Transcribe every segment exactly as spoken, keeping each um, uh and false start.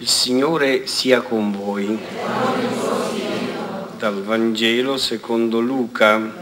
Il Signore sia con voi. Dal Vangelo secondo Luca.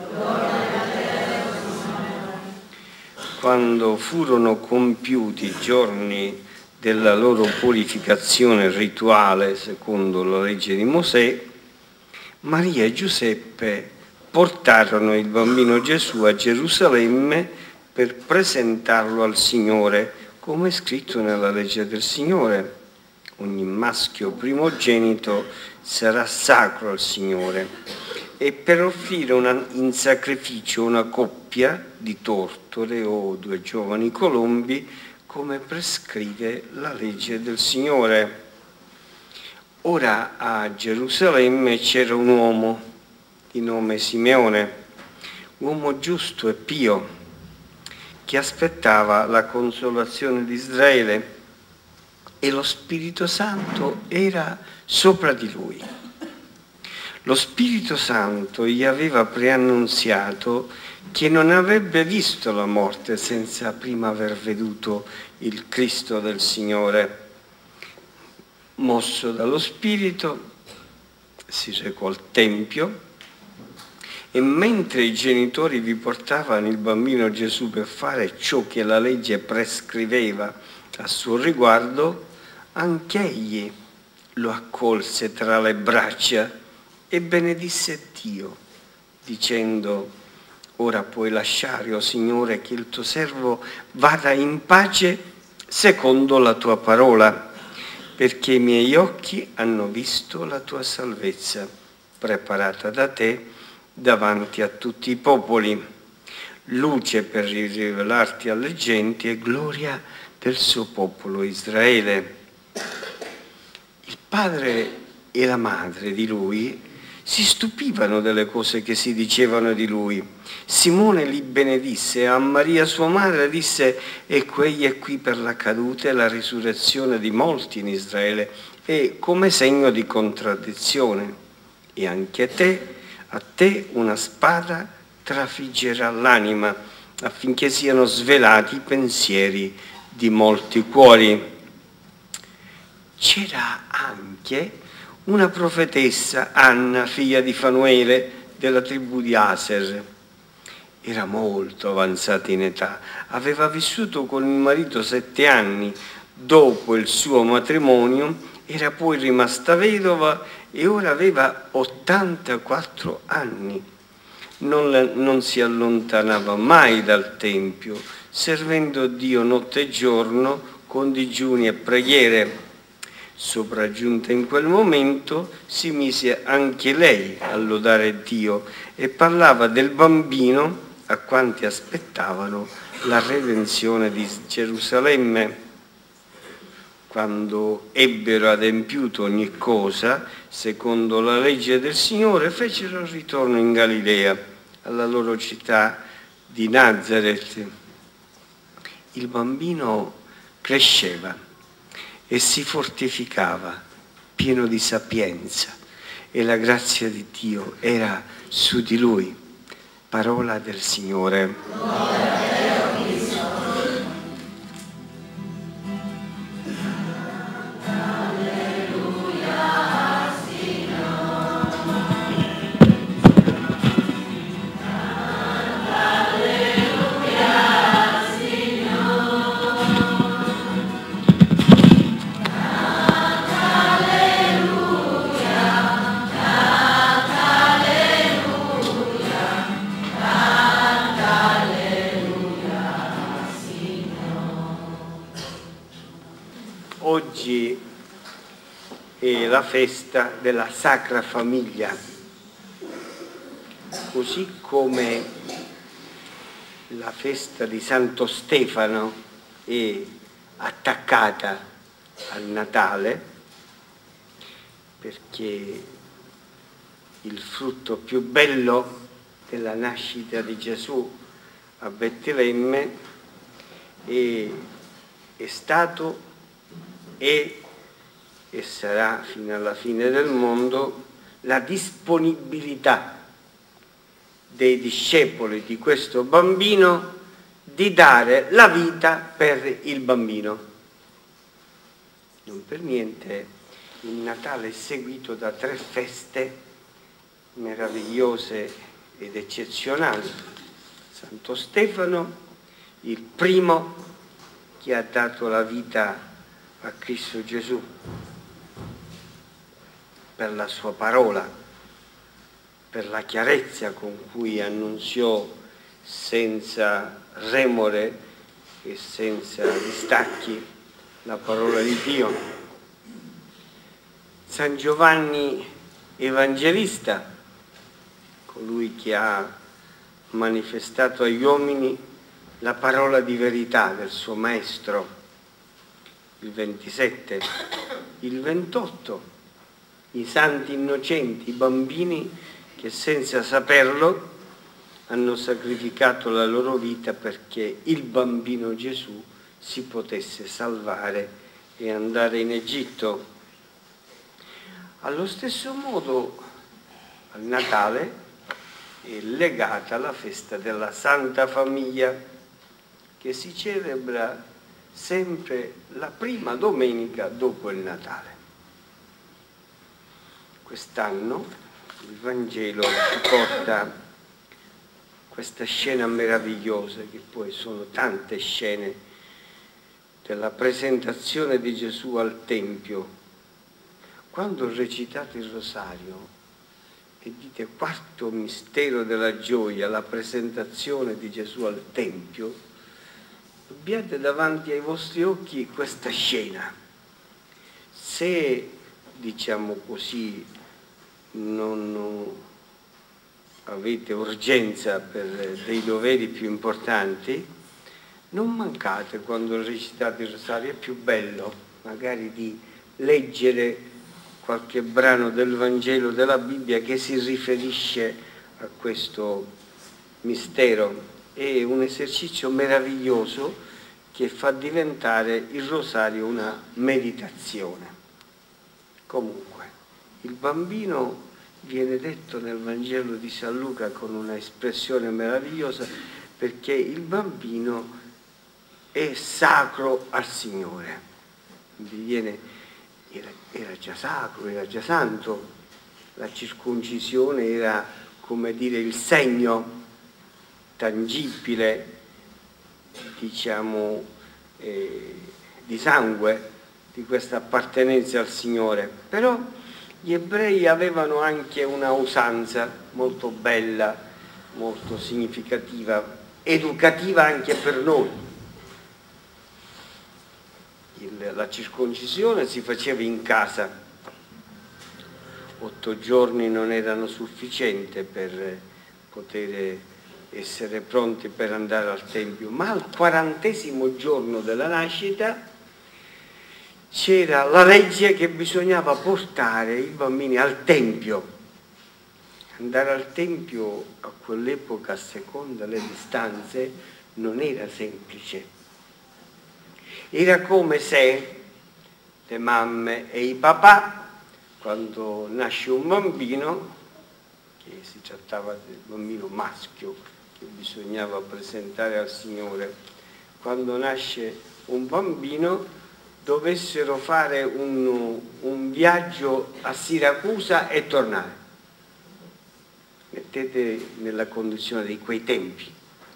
Quando furono compiuti i giorni della loro purificazione rituale secondo la legge di Mosè, Maria e Giuseppe portarono il bambino Gesù a Gerusalemme per presentarlo al Signore, come è scritto nella legge del Signore. Ogni maschio primogenito sarà sacro al Signore, e per offrire una, in sacrificio una coppia di tortore o due giovani colombi, come prescrive la legge del Signore. Ora a Gerusalemme c'era un uomo di nome Simeone, uomo giusto e pio, che aspettava la consolazione di Israele, e lo Spirito Santo era sopra di lui. Lo Spirito Santo gli aveva preannunziato che non avrebbe visto la morte senza prima aver veduto il Cristo del Signore. Mosso dallo Spirito, si recò al Tempio, e mentre i genitori vi portavano il bambino Gesù per fare ciò che la legge prescriveva a suo riguardo, anch'egli lo accolse tra le braccia e benedisse Dio, dicendo: ora puoi lasciare, o Signore, che il tuo servo vada in pace secondo la tua parola, perché i miei occhi hanno visto la tua salvezza, preparata da te davanti a tutti i popoli, luce per rivelarti alle genti e gloria del suo popolo Israele. Il padre e la madre di lui si stupivano delle cose che si dicevano di lui. Simone li benedisse e a Maria sua madre disse: ecco, egli è qui per la caduta e la risurrezione di molti in Israele, e come segno di contraddizione. E anche a te, a te una spada trafiggerà l'anima, affinché siano svelati i pensieri di molti cuori. C'era anche una profetessa, Anna, figlia di Fanuele, della tribù di Aser. Era molto avanzata in età, aveva vissuto con il marito sette anni. Dopo il suo matrimonio era poi rimasta vedova e ora aveva ottantaquattro anni. Non, non si allontanava mai dal Tempio, servendo Dio notte e giorno con digiuni e preghiere. Sopraggiunta in quel momento, si mise anche lei a lodare Dio e parlava del bambino a quanti aspettavano la redenzione di Gerusalemme. Quando ebbero adempiuto ogni cosa, secondo la legge del Signore, fecero il ritorno in Galilea, alla loro città di Nazaret. Il bambino cresceva e si fortificava, pieno di sapienza, e la grazia di Dio era su di lui. Parola del Signore. Oggi è la festa della Sacra Famiglia, così come la festa di Santo Stefano è attaccata al Natale, perché il frutto più bello della nascita di Gesù a Betlemme è, è stato e, e sarà fino alla fine del mondo la disponibilità dei discepoli di questo bambino di dare la vita per il bambino. Non per niente il Natale è seguito da tre feste meravigliose ed eccezionali. Santo Stefano, il primo che ha dato la vita a Cristo Gesù per la sua parola, per la chiarezza con cui annunziò senza remore e senza distacchi la parola di Dio. San Giovanni Evangelista, colui che ha manifestato agli uomini la parola di verità del suo maestro, il ventisette, il ventotto, i santi innocenti, i bambini che senza saperlo hanno sacrificato la loro vita perché il bambino Gesù si potesse salvare e andare in Egitto. Allo stesso modo, al Natale è legata la festa della Santa Famiglia, che si celebra sempre la prima domenica dopo il Natale. Quest'anno il Vangelo ci porta questa scena meravigliosa, che poi sono tante scene, della presentazione di Gesù al Tempio. Quando recitate il rosario e dite quarto mistero della gioia, la presentazione di Gesù al Tempio, abbiate davanti ai vostri occhi questa scena. Se, diciamo così, non avete urgenza per dei doveri più importanti, non mancate, quando recitate il rosario, è più bello magari di leggere qualche brano del Vangelo, della Bibbia, che si riferisce a questo mistero. È un esercizio meraviglioso che fa diventare il rosario una meditazione. Comunque, il bambino viene detto nel Vangelo di San Luca con una espressione meravigliosa, perché il bambino è sacro al Signore. Viene, era, era già sacro, era già santo. La circoncisione era, come dire, il segno tangibile, diciamo, eh, di sangue, di questa appartenenza al Signore. Però gli ebrei avevano anche una usanza molto bella, molto significativa, educativa anche per noi. Il, la circoncisione si faceva in casa. Otto giorni non erano sufficienti per poter essere pronti per andare al Tempio, ma al quarantesimo giorno della nascita c'era la legge che bisognava portare i bambini al Tempio. Andare al Tempio a quell'epoca, a seconda le distanze, non era semplice. Era come se le mamme e i papà, quando nasce un bambino, che si trattava del bambino maschio che bisognava presentare al Signore, quando nasce un bambino dovessero fare un, un viaggio a Siracusa e tornare. Mettete nella condizione di quei tempi.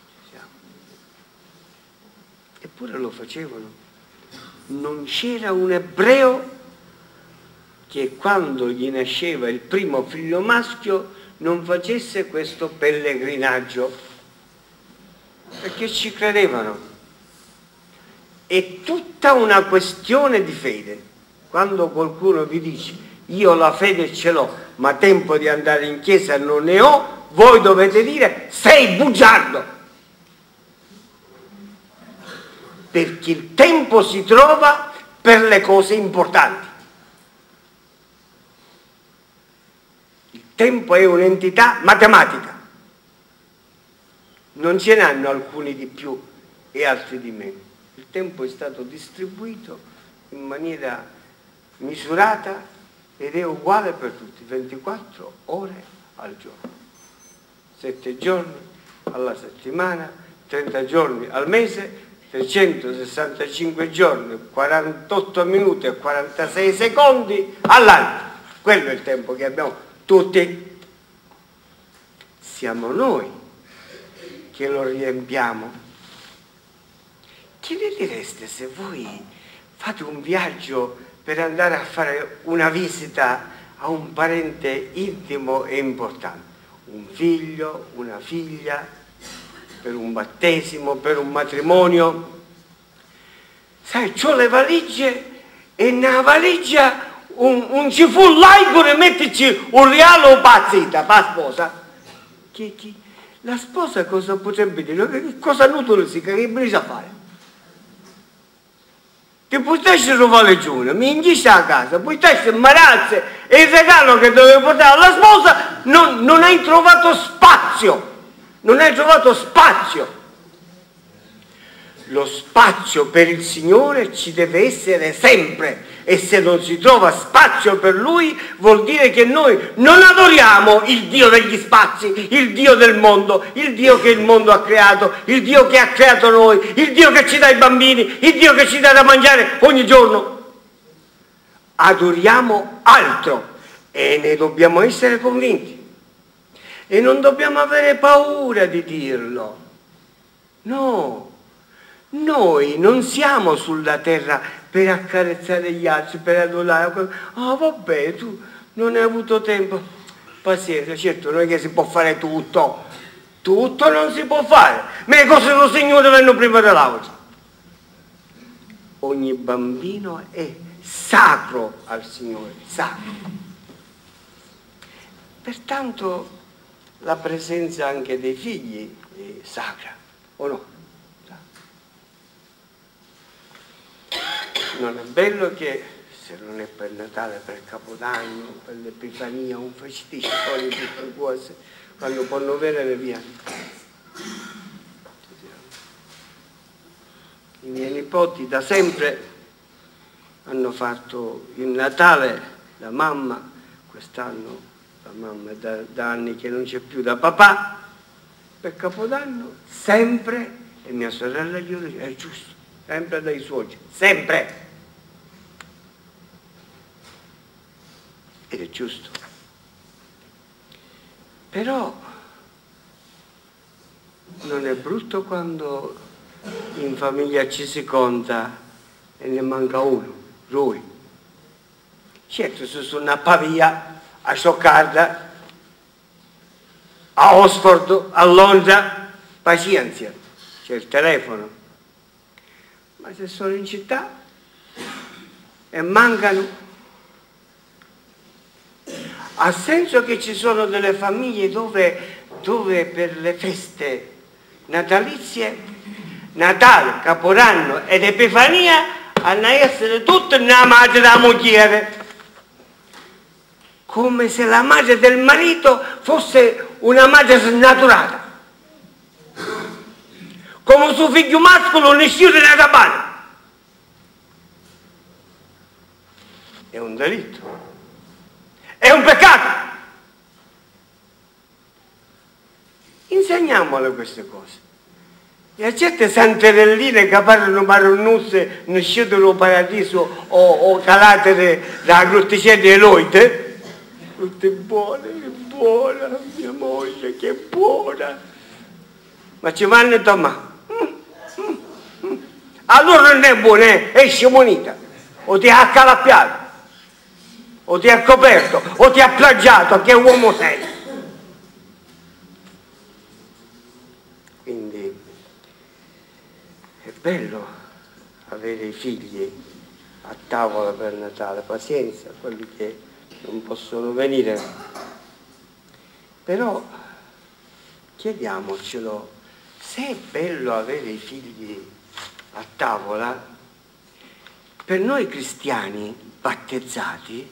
Eppure lo facevano. Non c'era un ebreo che quando gli nasceva il primo figlio maschio non facesse questo pellegrinaggio, perché ci credevano. È tutta una questione di fede. Quando qualcuno vi dice io la fede ce l'ho, ma tempo di andare in chiesa non ne ho, voi dovete dire sei bugiardo, perché il tempo si trova per le cose importanti. Il tempo è un'entità matematica, non ce n'hanno alcuni di più e altri di meno. Il tempo è stato distribuito in maniera misurata ed è uguale per tutti, ventiquattro ore al giorno, sette giorni alla settimana, trenta giorni al mese, trecentosessantacinque giorni, quarantotto minuti e quarantasei secondi all'anno. Quello è il tempo che abbiamo tutti. Siamo noi che lo riempiamo. Che ne direste se voi fate un viaggio per andare a fare una visita a un parente intimo e importante? Un figlio, una figlia, per un battesimo, per un matrimonio. Sai, c'ho le valigie e nella valigia un, un ci fu laico e mettici un reale o pazzita, pa sposa. Che, che, la sposa cosa potrebbe dire? Che cosa nutile si, che brisa a fare? Ti potessi trovare giù, mi indisce a casa, potessi immarazze e il regalo che dovevo portare alla sposa non, non hai trovato spazio. Non hai trovato spazio. Lo spazio per il Signore ci deve essere sempre, e se non si trova spazio per Lui vuol dire che noi non adoriamo il Dio degli spazi, il Dio del mondo, il Dio che il mondo ha creato, il Dio che ha creato noi, il Dio che ci dà i bambini, il Dio che ci dà da mangiare ogni giorno. Adoriamo altro e ne dobbiamo essere convinti. E non dobbiamo avere paura di dirlo. No, noi non siamo sulla terra per accarezzare gli altri, per adorare. Ah, oh, vabbè, tu non hai avuto tempo. Pazienza, certo, non è che si può fare tutto. Tutto non si può fare. Ma le cose del Signore vanno prima dell'altra. Ogni bambino è sacro al Signore, sacro. Pertanto la presenza anche dei figli è sacra, o no? Non è bello che, se non è per Natale, per Capodanno, per l'Epifania, un festiccio, poi tutte cose, quando possono venire via. I miei nipoti da sempre hanno fatto il Natale, la mamma, quest'anno la mamma è da, da anni che non c'è più, da papà, per Capodanno, sempre, e mia sorella gli dice, è giusto, sempre dai suoceri, sempre. Ed è giusto. Però non è brutto quando in famiglia ci si conta e ne manca uno, lui. Certo, se sono a Pavia, a Stoccarda, a Oxford, a Londra, pazienza, c'è il telefono. Ma se sono in città e mancano, ha senso che ci sono delle famiglie dove, dove per le feste natalizie, Natale, Capodanno ed Epifania, hanno a essere tutte nella madre della moglie, come se la madre del marito fosse una madre snaturata, come suo figlio mascolo non uscito nella cabana. È un delitto. È un peccato. Insegniamole queste cose. E a certe santerelline che parlano maronnusse, nascite dal paradiso o, o calate da grotticelle di Eloite, tutte buone, che buona, mia moglie, che buona. Ma ci vanno a tomare. Mm, mm, mm. Allora non è buona, eh? È scimonita. O ti ha accalappiato. O ti ha coperto, o ti ha plagiato, che uomo sei. Quindi è bello avere i figli a tavola per Natale, pazienza, quelli che non possono venire. Però chiediamocelo, se è bello avere i figli a tavola, per noi cristiani battezzati,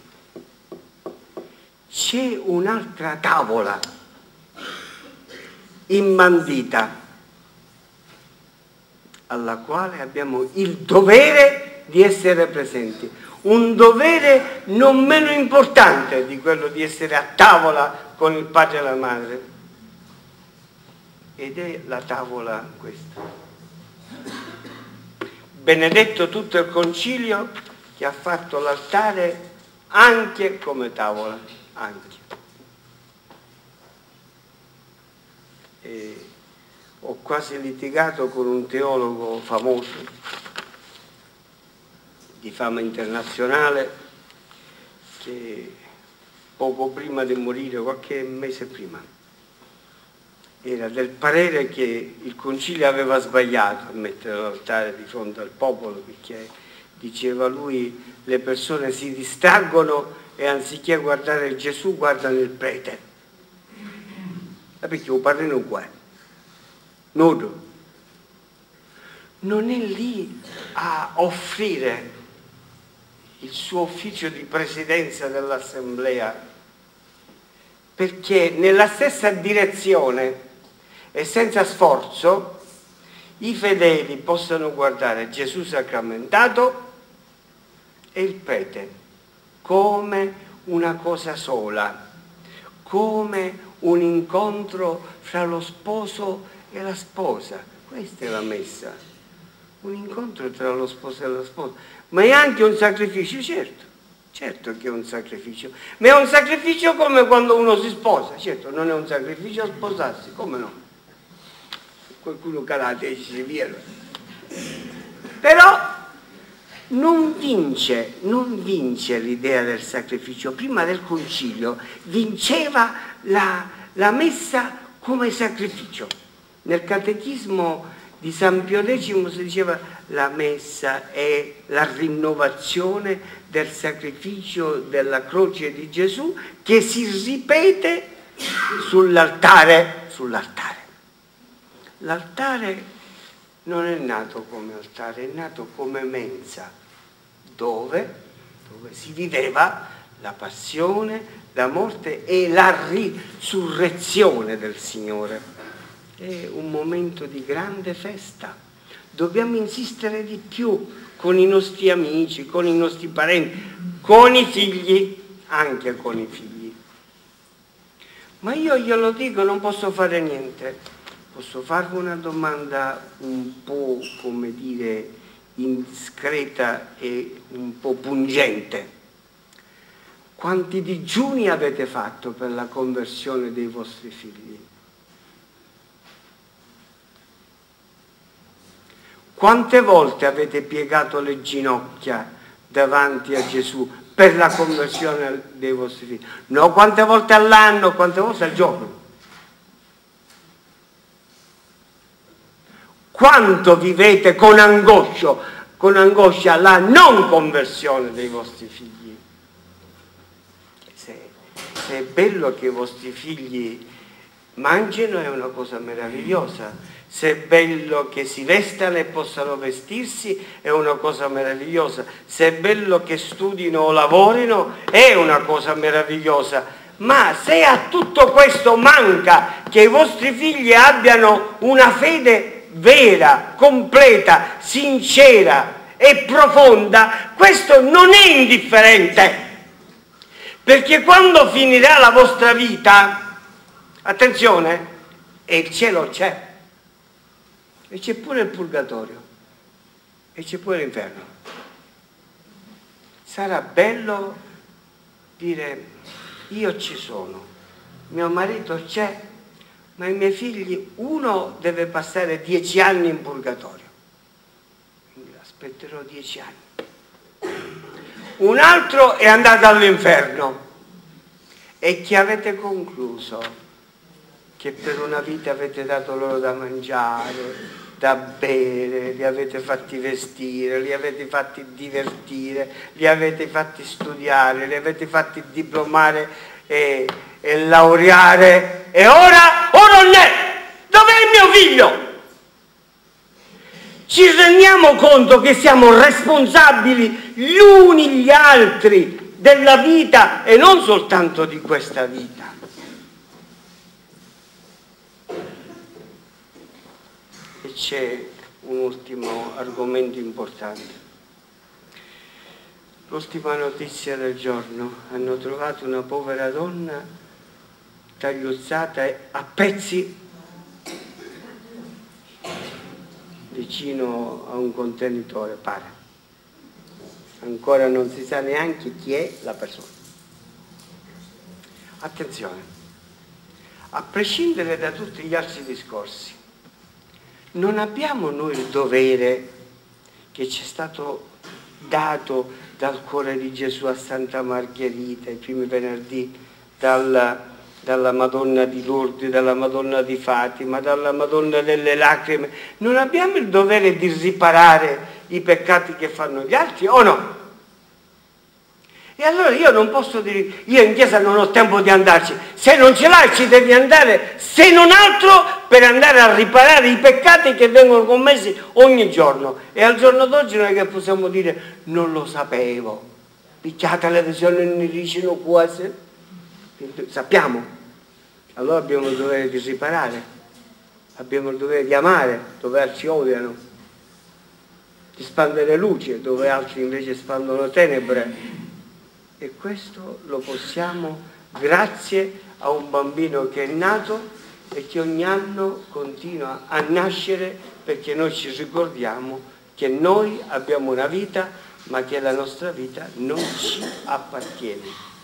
c'è un'altra tavola imbandita alla quale abbiamo il dovere di essere presenti, un dovere non meno importante di quello di essere a tavola con il padre e la madre, ed è la tavola questa. benedetto tutto il concilio, che ha fatto l'altare anche come tavola, anche. E ho quasi litigato con un teologo famoso, di fama internazionale, che poco prima di morire, qualche mese prima, era del parere che il concilio aveva sbagliato a mettere l'altare di fronte al popolo, perché diceva lui le persone si distraggono e anziché guardare Gesù guardano il prete. E perché lo parlino qua, nudo. Non è lì a offrire il suo ufficio di presidenza dell'assemblea, perché nella stessa direzione e senza sforzo i fedeli possano guardare Gesù sacramentato e il prete come una cosa sola, come un incontro fra lo sposo e la sposa. Questa è la messa, un incontro tra lo sposo e la sposa, ma è anche un sacrificio, certo, certo che è un sacrificio, ma è un sacrificio come quando uno si sposa, certo, non è un sacrificio sposarsi, come no? Qualcuno calate e ci viene. Però non vince, non vince l'idea del sacrificio. Prima del concilio vinceva la, la messa come sacrificio. Nel catechismo di San Pio X si diceva la messa è la rinnovazione del sacrificio della croce di Gesù che si ripete sull'altare, sull'altare. L'altare non è nato come altare, è nato come mensa, dove, dove si viveva la passione, la morte e la risurrezione del Signore. È un momento di grande festa. Dobbiamo insistere di più con i nostri amici, con i nostri parenti, con i figli, anche con i figli. Ma io glielo dico, non posso fare niente. Posso farvi una domanda un po', come dire, indiscreta e un po' pungente. Quanti digiuni avete fatto per la conversione dei vostri figli? Quante volte avete piegato le ginocchia davanti a Gesù per la conversione dei vostri figli? No, quante volte all'anno, quante volte al giorno? Quanto vivete con angoscia, con angoscia la non conversione dei vostri figli? Se, se è bello che i vostri figli mangino è una cosa meravigliosa, se è bello che si vestano e possano vestirsi è una cosa meravigliosa, se è bello che studino o lavorino è una cosa meravigliosa, ma se a tutto questo manca che i vostri figli abbiano una fede vera, completa, sincera e profonda, questo non è indifferente, perché quando finirà la vostra vita, attenzione, e il cielo c'è, e c'è pure il purgatorio, e c'è pure l'inferno. Sarà bello dire, io ci sono, mio marito c'è, ma i miei figli, uno deve passare dieci anni in purgatorio, quindi aspetterò dieci anni. Un altro è andato all'inferno. E che avete concluso? Che per una vita avete dato loro da mangiare, da bere, li avete fatti vestire, li avete fatti divertire, li avete fatti studiare, li avete fatti diplomare e, e laureare. E ora, ora non è! Dov'è il mio figlio? Ci rendiamo conto che siamo responsabili gli uni gli altri della vita e non soltanto di questa vita. E c'è un ultimo argomento importante. L'ultima notizia del giorno: hanno trovato una povera donna tagliuzzata a pezzi vicino a un contenitore, pare. Ancora non si sa neanche chi è la persona. Attenzione, a prescindere da tutti gli altri discorsi, non abbiamo noi il dovere che ci è stato dato dal cuore di Gesù a Santa Margherita, i primi venerdì, dalla, dalla Madonna di Lourdes, dalla Madonna di Fatima, dalla Madonna delle Lacrime, non abbiamo il dovere di riparare i peccati che fanno gli altri o no? E allora io non posso dire, io in chiesa non ho tempo di andarci, se non ce l'hai ci devi andare, se non altro per andare a riparare i peccati che vengono commessi ogni giorno. E al giorno d'oggi non è che possiamo dire, non lo sapevo, picchiate le visioni ne dicono quasi, sappiamo, allora abbiamo il dovere di riparare, abbiamo il dovere di amare dove altri odiano, di spandere luce dove altri invece spandono tenebre. E questo lo possiamo grazie a un bambino che è nato e che ogni anno continua a nascere, perché noi ci ricordiamo che noi abbiamo una vita, ma che la nostra vita non ci appartiene.